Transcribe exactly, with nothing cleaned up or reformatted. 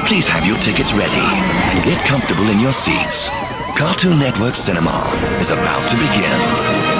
Please have your tickets ready and get comfortable in your seats. Cartoon Network Cinema is about to begin.